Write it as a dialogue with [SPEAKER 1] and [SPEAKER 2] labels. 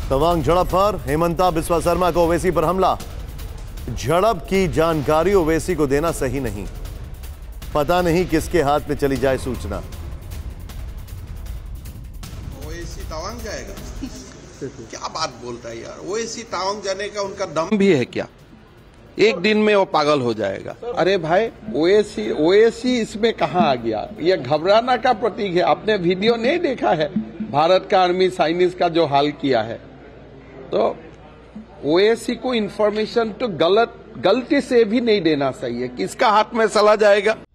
[SPEAKER 1] तवांग झड़प पर हेमंता बिस्वा शर्मा को ओवैसी पर हमला। झड़प की जानकारी ओवैसी को देना सही नहीं, पता नहीं किसके हाथ में चली जाए सूचना।
[SPEAKER 2] ओवैसी तवांग जाएगा? क्या बात बोलता है यार, ओवैसी तवांग जाने का उनका दम भी है क्या? एक दिन में वो पागल हो जाएगा। अरे भाई, ओवैसी इसमें कहां आ गया? ये घबराना का प्रतीक है। आपने वीडियो नहीं देखा है भारत का आर्मी साइनिस का जो हाल किया है? तो ओवैसी को इंफॉर्मेशन तो गलती से भी नहीं देना चाहिए। किसका हाथ में चला जाएगा?